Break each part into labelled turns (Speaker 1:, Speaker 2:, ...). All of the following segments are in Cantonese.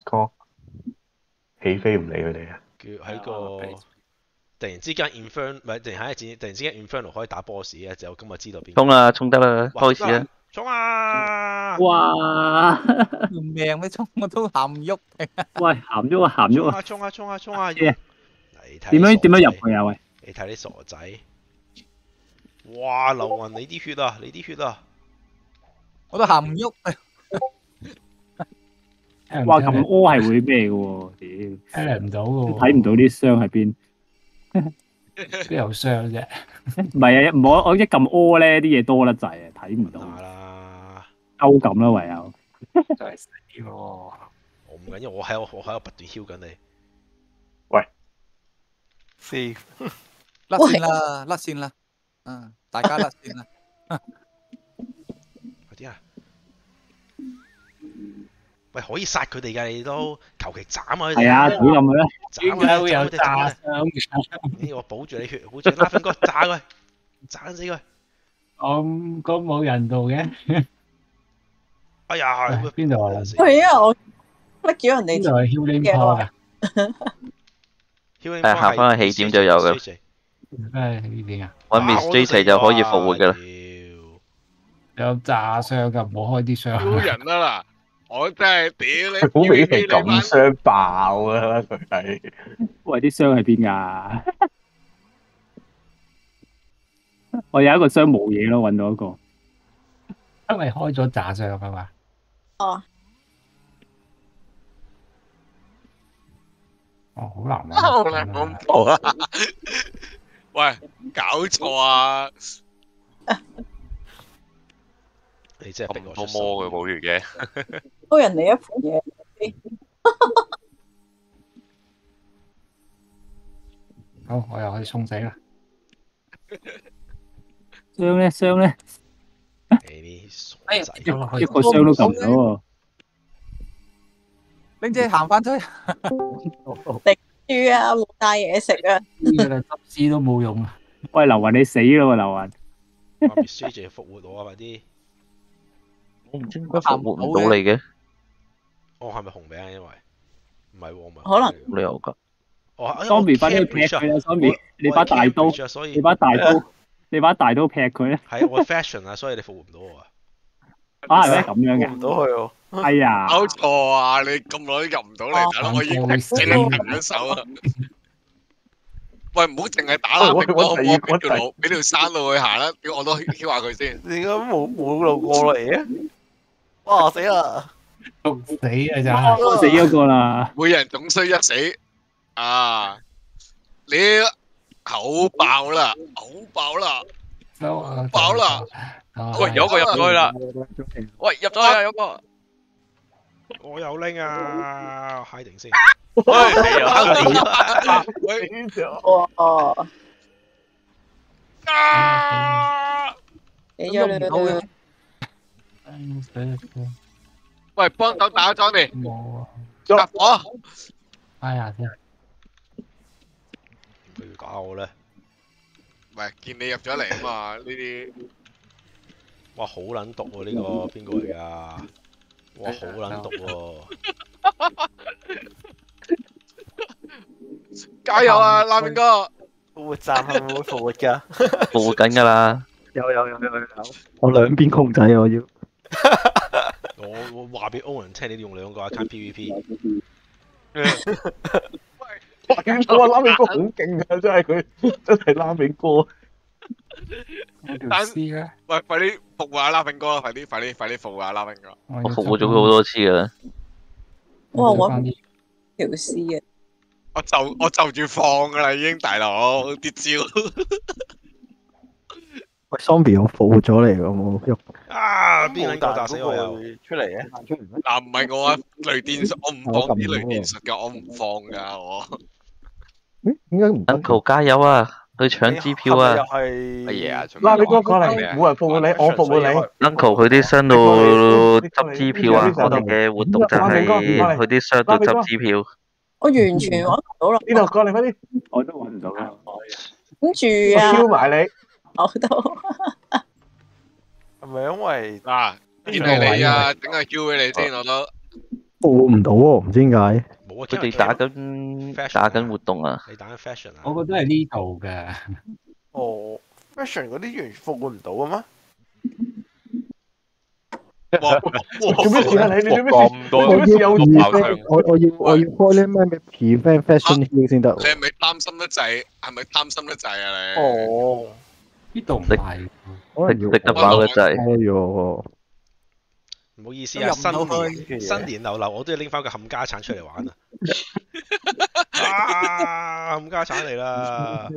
Speaker 1: Discord 起飛唔理佢哋啊！
Speaker 2: 叫喺個突然之間 Inferno 唔係突然之間 Inferno 可以打 boss 嘅，就今日知道邊個。
Speaker 3: 衝啊，衝得啦，開始啦！
Speaker 2: 衝啊！
Speaker 4: 哇！
Speaker 5: 條命咩衝我都行唔喐。
Speaker 4: 喂，行喐啊，行喐啊！
Speaker 2: 衝啊！衝啊！衝啊！
Speaker 4: 點
Speaker 2: 你睇
Speaker 4: 樣入去啊？喂！
Speaker 2: 你睇你傻仔！哇！流雲你啲血啊！你啲血啊！
Speaker 5: 我都行唔喐。
Speaker 4: 哇！咁屙係會咩嘅喎？屌，
Speaker 6: 睇唔到嘅喎，
Speaker 4: 睇唔到啲傷喺邊。
Speaker 6: 邊有傷啫？
Speaker 4: 唔係啊，唔好我一撳屙咧，啲嘢多得滯啊，睇唔到。
Speaker 2: 啦，
Speaker 4: 勾感啦，唯有。
Speaker 6: 真係死喎！
Speaker 2: 我唔緊要，我喺度不斷囂緊你。
Speaker 1: 喂
Speaker 7: ，C
Speaker 5: 甩線啦，甩線啦，大家甩線啦。
Speaker 2: 快啲啊！喂，可以殺佢哋㗎，你都求其斬啊！
Speaker 4: 係啊，懟冧佢啦！
Speaker 6: 點解會有炸傷嘅？
Speaker 2: 我保住你血，保住拉芬哥，炸佢，炸死佢！
Speaker 6: 咁冇人道嘅。
Speaker 2: 哎呀，
Speaker 6: 邊度啊？
Speaker 8: 係啊，我拎咗人哋
Speaker 6: 邊度係 healing point 㗎？
Speaker 3: 係行翻去起點就有㗎。
Speaker 6: 唉，呢點啊？
Speaker 3: 揾 Miss J 齊就可以復活㗎啦。
Speaker 6: 有炸傷㗎，唔好開啲傷。
Speaker 7: 超人啊嗱！我真係屌你！
Speaker 1: 好明顯咁傷爆啊！佢係
Speaker 4: 喂，啲傷喺邊㗎？我有一個傷冇嘢咯，揾到一個。
Speaker 6: 因為開咗炸傷啊嘛。
Speaker 8: 哦。
Speaker 6: 哦，好難啊！
Speaker 7: 好難恐怖啊！喂，搞錯啊！
Speaker 2: 你真係逼我
Speaker 7: 出手。摸佢冇血嘅。
Speaker 8: 多人哋一盤嘢。
Speaker 6: 好，我又可以送死啦。
Speaker 4: 傷咧，傷咧。
Speaker 2: 你傻仔！
Speaker 4: 一個傷都撳唔到喎。
Speaker 5: 拎隻行翻出去。
Speaker 8: 頂住啊！冇帶嘢食啊！
Speaker 6: 呢個執絲都冇用啊！
Speaker 4: 喂，劉雲你死咯喎，劉雲。
Speaker 2: Miss J 就復活我啊！快啲！
Speaker 3: 我唔知點解復活唔到你嘅。
Speaker 2: 我係咪紅名啊？因為唔係喎，唔係。
Speaker 8: 可能
Speaker 3: 你有㗎。
Speaker 4: Zombie 快啲去劈佢啦 ！Zombie，你把大刀，你把大刀劈佢咧。
Speaker 2: 係我 fashion 啊，所以你復活唔到我啊。
Speaker 4: 啊，係咩咁樣嘅？
Speaker 7: 唔到佢喎。
Speaker 4: 哎呀！
Speaker 7: 搞錯啊！你咁耐都入唔到嚟，大佬我已經整停咗手啊！喂，唔好淨係打啦，我俾條山路去行啦，屌我都囂下佢先。
Speaker 9: 點解冇路過嚟嘅？哇死啦！
Speaker 6: 死啊咋！
Speaker 4: 死咗個啦！
Speaker 7: 每人總需一死啊！你口爆啦，口爆啦，爆啦！喂，有個入咗去啦！喂，入咗去啊，有個。
Speaker 2: 我有拎啊，嗨定先。
Speaker 7: 喂，
Speaker 8: 哦。
Speaker 7: 啊！
Speaker 8: 俾咗你。
Speaker 7: 喂，幫手打咗你。
Speaker 6: 冇啊！
Speaker 7: 入火！
Speaker 6: 哎呀，真係
Speaker 2: 點解要搞我咧？
Speaker 7: 喂，見你入咗嚟啊嘛，呢啲。
Speaker 2: 哇，好撚毒喎！呢個邊個嚟㗎？哇，好撚毒喎！
Speaker 7: 加油啊，拉面哥！
Speaker 9: 復活站係咪會復活㗎？
Speaker 3: 復活緊㗎啦！
Speaker 9: 有，我兩邊控制我要。
Speaker 2: 我話俾歐人聽，你哋用兩個 account PVP。
Speaker 1: 哇！拉面哥好勁啊！真係佢真係拉面哥。
Speaker 6: 條絲咧？
Speaker 7: 喂，快啲復活下拉面哥啦！快啲復活下拉面哥。
Speaker 3: 我復活咗佢好多次㗎啦。
Speaker 8: 哇！我條絲啊！
Speaker 7: 我就住放噶啦，已經大佬啲招。
Speaker 9: 喂 ，Zombie 我復活咗嚟，我冇喐。
Speaker 2: 啊！邊撚個炸死我又
Speaker 9: 出嚟嘅？
Speaker 7: 嗱，唔係我啊，雷電術我唔放啲雷電術噶，我唔放噶我。
Speaker 1: 點解唔得
Speaker 3: ？Uncle 加油啊！去搶支票啊！
Speaker 7: 乜嘢啊？
Speaker 1: 拉你哥過嚟，冇人復活你，我復活你。
Speaker 3: Uncle 佢啲傷到執支票啊！我哋嘅活動就係佢啲傷到執支票。
Speaker 8: 我完全揾唔到啦！
Speaker 1: 呢度過嚟快啲！
Speaker 4: 我都揾唔到啦。
Speaker 8: 跟住啊！
Speaker 1: 我 Q 埋你。
Speaker 8: 我都。
Speaker 9: 係咪因為
Speaker 7: 嗱，見你啊，整個 Q 俾你先，我都。
Speaker 10: 報唔到喎，唔知點解。
Speaker 2: 冇啊，
Speaker 3: 佢哋打緊活動啊。
Speaker 2: 你打緊 fashion 啊？
Speaker 6: 我覺得係呢度嘅。
Speaker 9: 哦，fashion 嗰啲完全復活唔到嘅咩？
Speaker 1: 做咩事啊你？你做咩事？
Speaker 9: 咁多
Speaker 1: 做咩事有
Speaker 10: 我要開咧咩 prevent fashion heal 先得。
Speaker 7: 你係咪擔心得滯？係咪貪心得滯啊你？
Speaker 9: 哦，
Speaker 6: 呢度唔係，
Speaker 10: 可能要
Speaker 3: 食得飽嘅滯。
Speaker 10: 開咗。
Speaker 2: 唔好意思啊，新年流流我都要拎翻個冚家產出嚟玩啊！啊，冚家產嚟啦！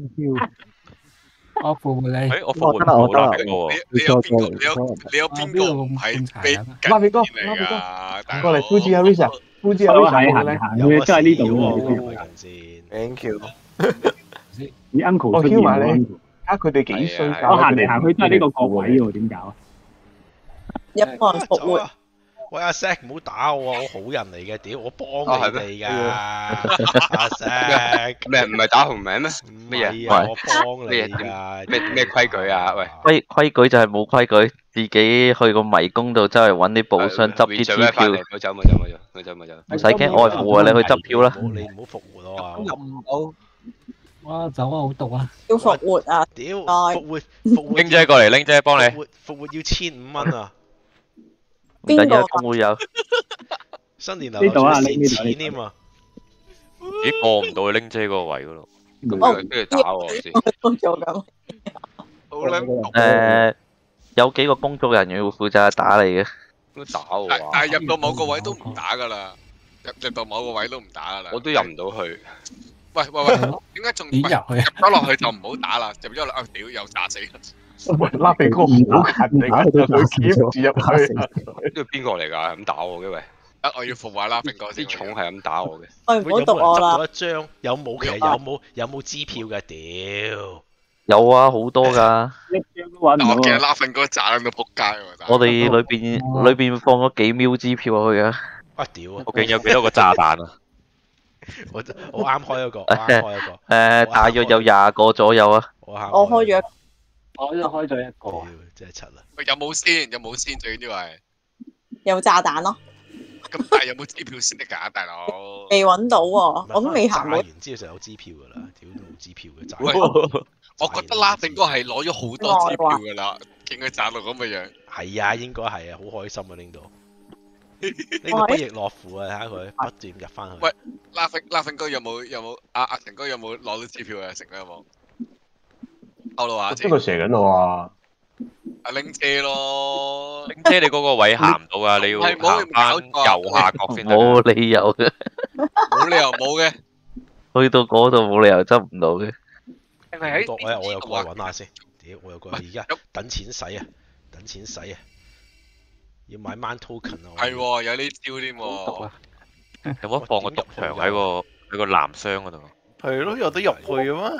Speaker 6: 我復活你。
Speaker 9: 誒，我復活唔到啦，喎。
Speaker 7: 你有邊個？你有邊個唔係被
Speaker 1: 拉比哥，
Speaker 7: 嚟㗎？
Speaker 1: 過嚟呼住阿 Risa，呼住阿 Risa
Speaker 4: 行去都係呢度
Speaker 2: 喎。
Speaker 9: Thank you。
Speaker 4: 你 uncle
Speaker 1: 我
Speaker 4: 出現
Speaker 1: Q 埋你，
Speaker 4: 喎
Speaker 1: 睇下佢哋幾衰。
Speaker 4: 我行嚟行去都係呢個角位喎，點搞啊？
Speaker 8: 一個人復活。
Speaker 2: 喂阿 Zack 唔好打我啊！我好人嚟嘅，屌我幫你哋㗎，阿 Zack。
Speaker 11: 咩唔係打紅名咩？乜嘢？
Speaker 2: 我幫你㗎。
Speaker 11: 咩規矩啊？喂，
Speaker 3: 規矩就係冇規矩，自己去個迷宮度周圍揾啲寶箱執啲支票。
Speaker 11: 冇走。
Speaker 3: 唔使驚外付啊！你去執票啦。
Speaker 2: 你唔好復活啊！
Speaker 9: 入唔到。
Speaker 6: 哇，走啊，好毒啊！
Speaker 8: 要復活啊！
Speaker 2: 屌，復活！
Speaker 11: 拎姐過嚟，拎姐幫你。
Speaker 2: 復活要1500蚊啊！
Speaker 3: 唔緊要，咁會有。
Speaker 2: 新年流流仲蝕錢添啊！
Speaker 11: 咦，過唔到去拎姐嗰個位嗰度，跟住打我先。
Speaker 8: 做咁。
Speaker 7: 好撚
Speaker 3: 有幾個工作人員會負責打你嘅。
Speaker 11: 打我啊！
Speaker 7: 但係入到某個位都唔打㗎啦，入到某個位都唔打㗎啦。
Speaker 11: 我都入唔到去。
Speaker 7: 喂，點解仲
Speaker 6: 入
Speaker 7: 咗落去就唔好打啦？入咗落啊屌又打死！
Speaker 1: 喂，拉比哥好勤力啊！佢夾住入去。
Speaker 11: 呢個邊個嚟㗎？咁打我嘅喂！
Speaker 7: 啊，我要復活拉比哥先。
Speaker 11: 啲蟲係咁打我嘅。
Speaker 8: 喂，唔好讀我啦。
Speaker 2: 有冇人執到一張？有冇？其實有冇支票嘅？屌！
Speaker 3: 有啊，好多㗎。
Speaker 7: 我見拉比哥炸喺度仆街喎。
Speaker 3: 我哋裏邊放咗幾秒支票落去㗎。
Speaker 2: 啊屌啊！
Speaker 11: 究竟有幾多個炸彈啊？
Speaker 2: 我啱開一個，
Speaker 3: 大約有20個左右啊。
Speaker 8: 我開咗，
Speaker 4: 我就開咗一個。
Speaker 2: 真係柒啦！
Speaker 7: 喂，有冇先？有冇先？最緊要係
Speaker 8: 有炸彈咯。
Speaker 7: 咁但係有冇支票先得㗎，大佬？
Speaker 8: 未揾到喎，我都未行到。
Speaker 2: 完之後就有支票㗎啦，屌都冇支票嘅炸。
Speaker 7: 喂，我覺得拉比哥係攞咗好多支票㗎啦，見佢炸到咁嘅樣。
Speaker 2: 係啊，應該係啊，好開心啊拎到。呢個不亦樂乎啊！睇下佢不斷入翻去。
Speaker 7: 喂，拉芬哥有冇阿成哥有冇攞到支票啊？成哥有冇？透露下先。
Speaker 1: 邊個射緊我啊？
Speaker 7: 阿拎姐咯。
Speaker 11: 拎姐你嗰個位行唔到啊！你要行翻右下角先得。
Speaker 3: 冇理由嘅。
Speaker 7: 冇理由冇嘅。
Speaker 3: 去到嗰度冇理由執唔到嘅。
Speaker 2: 我又過去揾下先。屌，我又過去而家等錢使啊！等錢使啊！要買 man token 啊！
Speaker 7: 係喎，有呢招添喎。
Speaker 11: 有冇放個毒場喺個藍箱嗰度？
Speaker 9: 係咯，有得入去嘅咩？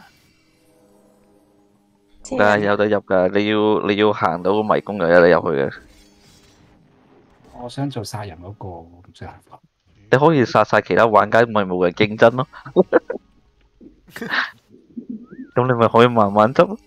Speaker 3: 梗係有得入㗎，你要行到個迷宮就有得入去嘅。
Speaker 6: 我想做殺人嗰個，唔知辦法。
Speaker 3: 你可以殺晒其他玩家，咪冇人競爭咯。咁你咪可以慢慢執。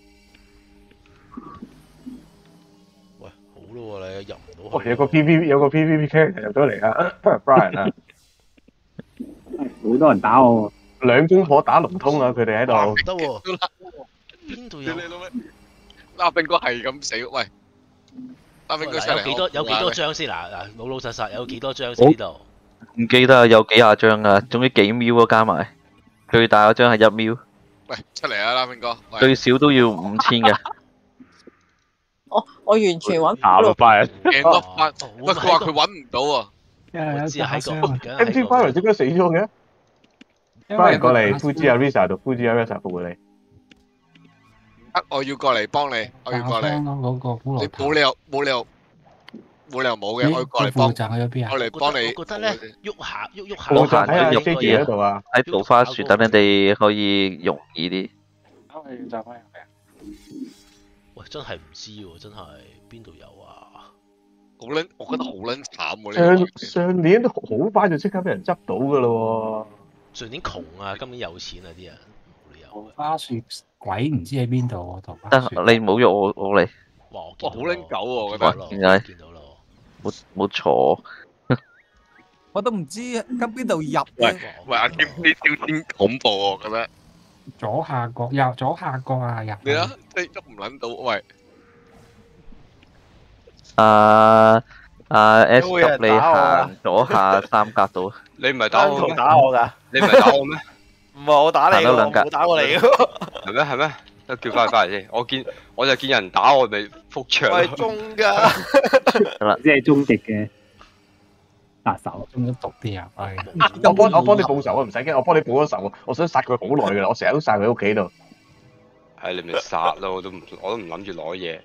Speaker 2: 你入唔到。
Speaker 1: 有個 PVP character 入咗嚟啊 ，Brian 啊，
Speaker 4: 好多人打我。
Speaker 1: 兩公婆打龍通啊，佢哋喺度。
Speaker 2: 得喎。邊度有？
Speaker 7: 拉比哥係咁死，喂！拉比哥出嚟。
Speaker 2: 有幾多張先嗱？老實實有幾多張先呢度？
Speaker 3: 唔記得有幾廿張啊，總之幾秒啊加埋，最大嗰張係1秒。
Speaker 7: 喂，出嚟啊，拉比哥！
Speaker 3: 最少都要5000嘅。
Speaker 8: 我完全揾唔
Speaker 9: 到。
Speaker 7: 喂，佢話佢揾唔到啊。
Speaker 2: 只係個
Speaker 1: MG Byron 點解死咗嘅？Byron 過嚟 Fuji Arisa 度 Fuji Arisa 復活你。
Speaker 7: 我要過嚟幫你，我要過嚟。你冇理由冇嘅，我要過嚟幫。我嚟幫你。
Speaker 2: 我覺得咧，喐下。
Speaker 1: 我行喺 JJ 嗰度啊，
Speaker 3: 喺桃花樹等你哋可以容易啲。
Speaker 2: 喂，真係唔知喎，真係邊度有啊？
Speaker 7: 我覺得好撚慘喎！
Speaker 1: 上年都好快就即刻俾人執到噶咯
Speaker 2: 喎。上年窮啊，今年有錢啊啲人，冇理由。
Speaker 6: 桃花樹鬼唔知喺邊度喎，桃花樹。
Speaker 3: 你唔好喐我嚟。
Speaker 2: 哇！我見到
Speaker 7: 好撚狗喎，我覺得。
Speaker 3: 點解？
Speaker 2: 見到咯。
Speaker 3: 冇錯。
Speaker 5: 我都唔知跟邊度入。
Speaker 7: 喂，阿劍呢招先恐怖喎，我覺得。
Speaker 6: 左下角，右左下角啊，入。
Speaker 7: 你啊，即係都唔撚到，喂。
Speaker 3: S 級你行左下三格度。
Speaker 11: 你唔係打我
Speaker 9: 打我㗎？
Speaker 11: 你唔係打我咩？
Speaker 9: 唔係我打你喎，
Speaker 3: 冇
Speaker 9: 打過你嘅。
Speaker 11: 係咩？係咩？都叫翻嚟先。我就見人打我咪復場。
Speaker 9: 我係中㗎。
Speaker 4: 即係終極嘅殺手，
Speaker 6: 中咗毒啲啊！
Speaker 1: 我幫你報仇啊，唔使驚，我幫你報咗仇啊！我想殺佢好耐㗎啦，我成日都殺佢屋企度。
Speaker 11: 係你咪殺咯，我都唔諗住攞嘢。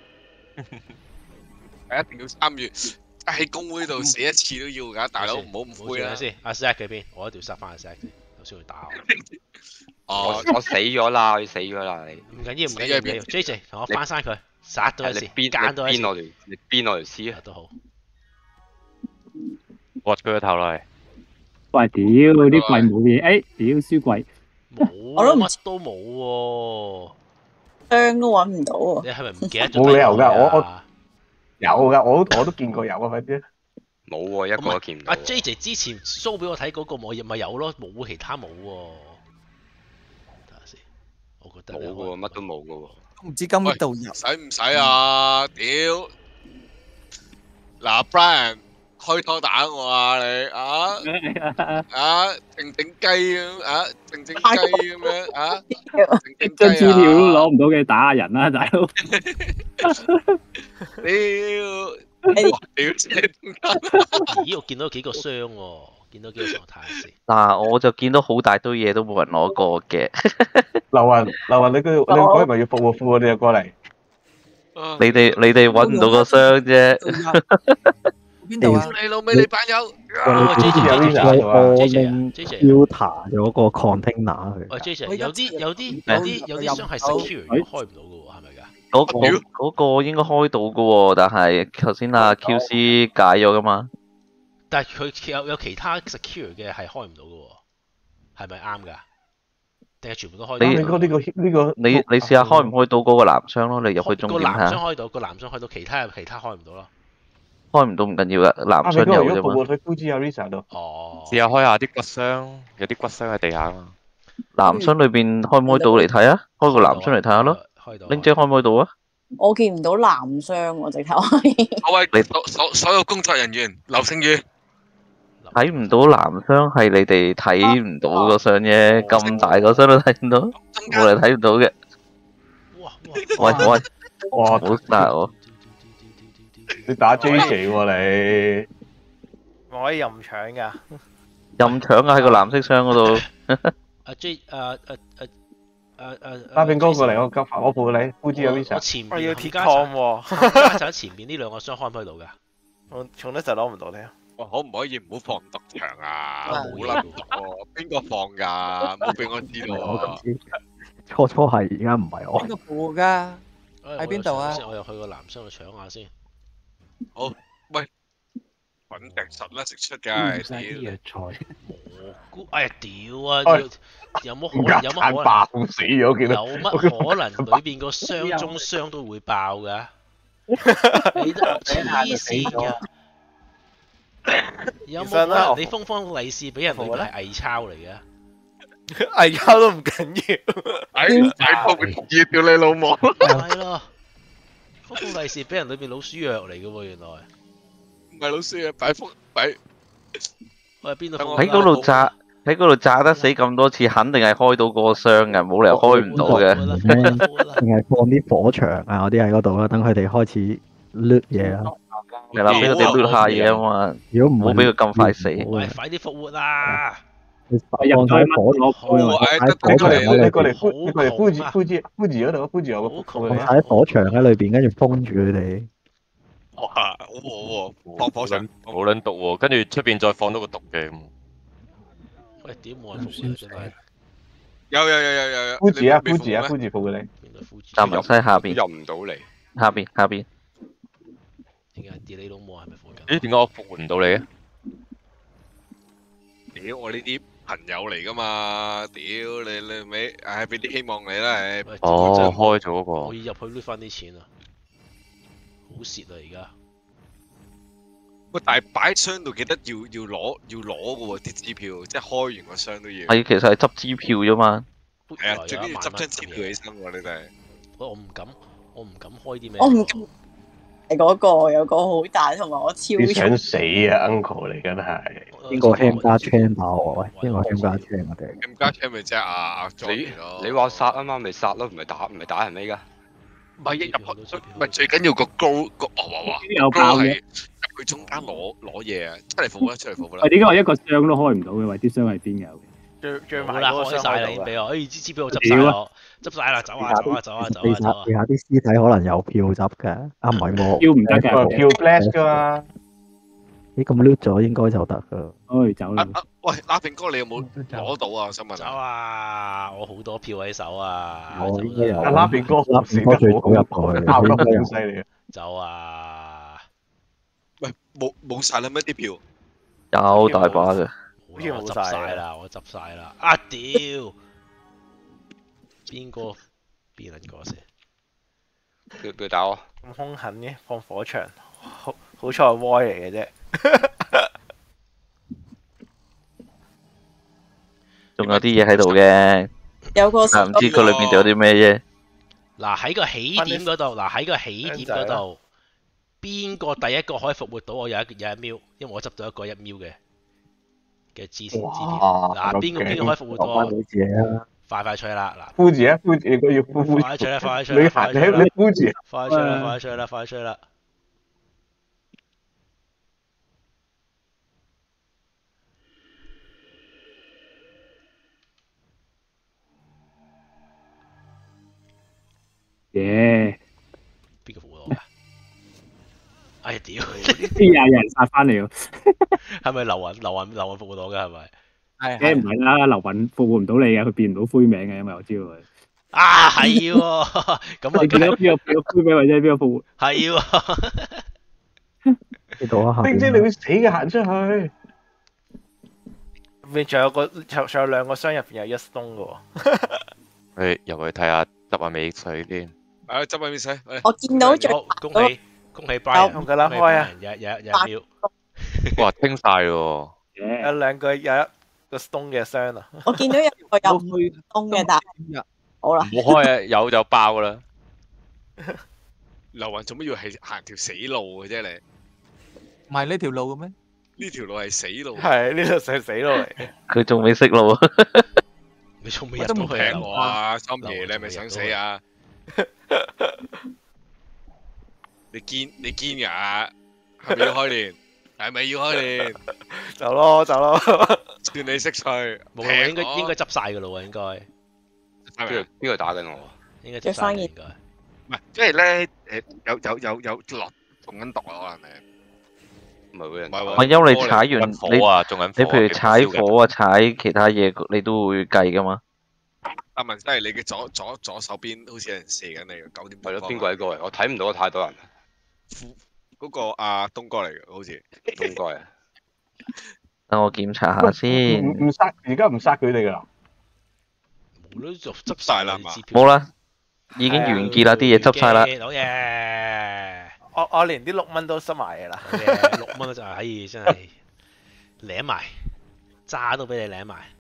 Speaker 7: 係一定要參與喺公會度死一次都要㗎，大佬唔好咁灰啦。
Speaker 2: 先，阿 Zack 嗰邊，我一定要殺翻阿 Zack 先，頭先佢打
Speaker 11: 我。我死咗啦，我死咗啦你。
Speaker 2: 唔緊要，唔緊要，JJ 同我翻生佢，殺到一次，奸到一次。
Speaker 11: 你邊我條屍啊？
Speaker 2: 都好。
Speaker 11: 挖佢個頭落嚟。
Speaker 4: 喂，屌啲櫃冇嘢，屌書櫃。
Speaker 2: 我都乜都冇喎。
Speaker 8: 槍都揾唔到喎。
Speaker 2: 你係咪唔記得咗？
Speaker 1: 冇理由㗎，我有㗎，我都見過有啊，反正。
Speaker 11: 冇喎，一個都見唔到。
Speaker 2: 阿 JJ 之前 show 俾我睇嗰個咪有咯，冇其他冇喎。睇下先，我覺得
Speaker 11: 冇喎，乜都冇㗎喎。
Speaker 5: 都唔知今邊度入。
Speaker 7: 使唔使啊？屌！嗱 ，Brian 開拖打我啊你啊！靜靜雞咁啊，靜靜雞咁樣啊，靜
Speaker 4: 張資料都攞唔到嘅打下人啦，大佬。
Speaker 2: 咦，我見到幾個箱喎，見到幾個狀態先。
Speaker 3: 嗱，我就見到好大堆嘢都冇人攞過嘅。
Speaker 1: 劉雲，你嗰日咪要復活庫，你就過嚟。
Speaker 3: 你哋揾唔到個箱啫。
Speaker 5: 邊度啊？
Speaker 7: 你老味，你班友。
Speaker 10: 我拎 filter 咗個 container 佢。
Speaker 2: 喂 JJ，有啲箱係 secure 開唔到嘅喎，係咪㗎？
Speaker 3: 嗰個應該開到嘅喎，但係頭先阿 QC 解咗噶嘛。
Speaker 2: 但係佢有其他 secure 嘅係開唔到嘅喎，係咪啱㗎？定係全部都開到？
Speaker 3: 你試下開唔開到嗰個藍箱咯？你入去中間睇下。
Speaker 2: 個藍箱開到，其他開唔到咯。
Speaker 3: 開唔到唔緊要噶，藍箱有啫嘛。
Speaker 2: 哦。
Speaker 11: 試下開下啲骨箱，有啲骨箱喺地下嘛。
Speaker 3: 藍箱裏邊開唔開到嚟睇啊？開個藍箱嚟睇下咯。拎姐開唔開到啊？
Speaker 8: 我見唔到藍箱喎，直頭。
Speaker 7: 各位所有工作人員，劉勝宇。
Speaker 3: 睇唔到藍箱係你哋睇唔到個箱啫，咁大個箱都睇唔到，我哋睇唔到嘅。喂，哇，好殺我！
Speaker 1: 你打 JJ 喎你？
Speaker 9: 我可以任搶㗎。
Speaker 3: 任搶啊！喺個藍色箱嗰度。
Speaker 2: 阿 J
Speaker 1: 阿炳哥過嚟，我救我扶你。
Speaker 2: 我前邊
Speaker 9: 我要鐵礦喎。
Speaker 2: 家陣前邊呢兩個箱開唔開到㗎？
Speaker 9: 我重得就攞唔到你啊！
Speaker 7: 哇，可唔可以唔好放毒場啊？冇啦，邊個放㗎？冇俾我知道。
Speaker 10: 初係，而家唔係我。
Speaker 5: 邊個扶㗎？喺邊度啊？
Speaker 2: 我又去個藍箱度搶下先。
Speaker 7: 好，喂，揾定實啦，食出㗎。
Speaker 6: 藥材。
Speaker 2: 哎呀，屌啊！有冇可能
Speaker 1: 爆死咗？見到
Speaker 2: 有乜可能裏邊個箱中箱都會爆㗎？你都黐線㗎！有冇可能你封利是俾人裏邊係偽鈔嚟嘅？
Speaker 9: 偽鈔都唔緊要，
Speaker 7: 偽封要屌你老母！
Speaker 2: 係咯，封利是俾人裏邊老鼠藥嚟嘅喎，原來
Speaker 7: 唔係老鼠藥，擺封擺。
Speaker 2: 喂，邊度？
Speaker 3: 喺嗰度炸得死咁多次，肯定係開到個箱嘅，冇理由開唔到嘅。
Speaker 10: 定係放啲火牆啊嗰啲喺嗰度啦，等佢哋開始掠嘢啦。
Speaker 3: 係啦，俾佢哋掠下嘢啊嘛。如果唔好俾佢咁快死。
Speaker 2: 喂，快啲復活啦！
Speaker 10: 放咗火攞火，喺火牆嗰裏邊。
Speaker 1: 你過嚟呼住嗰度，呼住我個庫
Speaker 10: 喺火牆喺裏邊，跟住封住佢哋。
Speaker 7: 哇，好喎，放火牆，
Speaker 11: 好撚毒喎，跟住出邊再放多個毒嘅。
Speaker 2: 喂，點冇人復活真係？
Speaker 7: 有。
Speaker 1: 呼住復活你。
Speaker 3: 站落西下邊。
Speaker 11: 入唔到嚟。
Speaker 3: 下邊。
Speaker 2: 點解跌你老母係咪復緊？
Speaker 11: 咦？點解我復活唔到你嘅？
Speaker 7: 屌，我呢啲朋友嚟噶嘛？屌你尾，唉，俾啲希望你啦，唉。
Speaker 11: 哦，開咗嗰個。
Speaker 2: 我要入去攞翻啲錢啊！好蝕啊而家。
Speaker 7: 喂，但係擺喺箱度記得要攞嘅喎，啲支票，即係開完個箱都要。
Speaker 3: 係其實係執支票啫嘛。
Speaker 7: 係啊，最緊要執張支票起身喎，你哋。
Speaker 2: 我唔敢開啲咩？
Speaker 8: 我唔敢。係嗰個有個好大，同埋我超。
Speaker 1: 你想死啊 ，Uncle 你真係。
Speaker 10: 邊個 M 加 Chain 打我？喂，邊個 M 加 Chain 我哋
Speaker 7: ？M 加 Chain 咪即係阿 Johnny 咯。
Speaker 11: 你話殺啊嘛，咪殺咯，唔係打係咪㗎？
Speaker 7: 唔係一入去，唔係最緊要個高個
Speaker 4: 有爆嘅。
Speaker 7: 入去中間攞嘢啊！出嚟復啦，出嚟復啦。
Speaker 4: 喂，點解我一個箱都開唔到嘅？喂，啲箱係邊有？
Speaker 12: 最埋
Speaker 2: 嗰個箱開啦，已經俾我，支俾我執晒我，執晒啦，走啊！
Speaker 10: 地下啲屍體可能有票執㗎，唔係我
Speaker 4: 票唔得㗎，
Speaker 1: 票 blast 㗎嘛。
Speaker 10: 你咁 loot 咗應該就得㗎。
Speaker 4: 可以走啦。
Speaker 7: 喂，拉平哥，你有冇攞到啊？我想問。
Speaker 2: 走啊！我好多票喺手啊！
Speaker 10: 我應該有。
Speaker 1: 拉平哥
Speaker 10: 最早入去，
Speaker 1: 跑得好犀利啊！
Speaker 2: 走啊！
Speaker 7: 喂，冇晒啦咩啲票？
Speaker 3: 有大把嘅。
Speaker 2: 我執晒啦！我執晒啦！啊屌！邊撚個先？
Speaker 11: 佢打我。
Speaker 12: 咁兇狠嘅，放火場，好彩係歪嚟嘅啫。
Speaker 3: 仲有啲嘢喺度嘅。
Speaker 8: 有個。
Speaker 3: 但唔知佢裏邊仲有啲咩啫。
Speaker 2: 嗱喺個起點嗰度，邊個第一個可以復活到我有一秒？因為我執到一個1秒嘅支票。嗱，邊個可以復活到我？快脆啦！嗱，
Speaker 1: 呼住啊，呼住，你要呼。
Speaker 2: 快脆啦！
Speaker 1: 你行你呼住。
Speaker 2: 快脆啦！
Speaker 4: 耶！
Speaker 2: 邊個復活我㗎？哎呀屌！
Speaker 4: 啲有人殺翻嚟喎。
Speaker 2: 係咪劉雲復活到㗎？係咪？
Speaker 4: 梗唔係啦，劉雲復活唔到你嘅，佢變唔到灰名嘅，因為我知道佢。
Speaker 2: 啊，係喎，咁
Speaker 4: 你見到邊個灰名或者邊個復活？
Speaker 2: 係喎。
Speaker 10: 呢度啊，
Speaker 1: 冰姐你會死嘅，行出去。
Speaker 12: 入邊仲有2個箱，入邊有1 stone 嘅
Speaker 11: 喎。入去睇下執下尾水先。
Speaker 7: 執下尾水。
Speaker 8: 我見到最
Speaker 2: 恭喜 Brian，
Speaker 12: 唔該啦，開啊！
Speaker 2: 有秒。
Speaker 11: 哇，清晒喎！
Speaker 12: 有2個有1個 stone 嘅箱啊！
Speaker 8: 我見到有個有stone嘅，但係好啦。
Speaker 11: 唔好開啊！有就爆啦。
Speaker 7: 劉雲做乜要係行條死路嘅啫？你
Speaker 5: 唔係呢條路嘅咩？
Speaker 7: 呢條路係死路。
Speaker 12: 係呢條係死路嚟。
Speaker 3: 佢仲未識路啊！
Speaker 2: 你仲未入到去啊？
Speaker 7: 我啊，深爺，你係咪想死啊？你堅㗎？係咪要開練？係咪要開練？
Speaker 12: 走咯！
Speaker 7: 算你識趣。
Speaker 2: 冇啦，應該執晒㗎啦喎，應該。
Speaker 11: 邊個打緊我？
Speaker 2: 應該執晒應該。
Speaker 7: 唔係，即係咧有落仲緊毒啊，可能你。
Speaker 11: 唔係會人。
Speaker 3: 我因為你踩完
Speaker 11: 火啊，仲緊火。
Speaker 3: 你譬如踩火啊，踩其他嘢，你都會計㗎嘛。
Speaker 7: 阿文真係你嘅左手邊好似有人射緊你嘅9點。
Speaker 11: 係咯，邊個喺過嚟？我睇唔到，太多人。
Speaker 7: 嗰個阿東哥嚟嘅，好似
Speaker 11: 東哥啊。
Speaker 3: 等我檢查下先。
Speaker 1: 唔殺，而家唔殺佢哋㗎啦。
Speaker 2: 冇啦，就執晒啦嘛。
Speaker 3: 冇啦，已經完結啦，啲嘢執晒啦。
Speaker 2: 好嘢！
Speaker 12: 我連啲6蚊都執埋嘅啦。
Speaker 2: 6蚊就係真係舐埋，渣都俾你舐埋。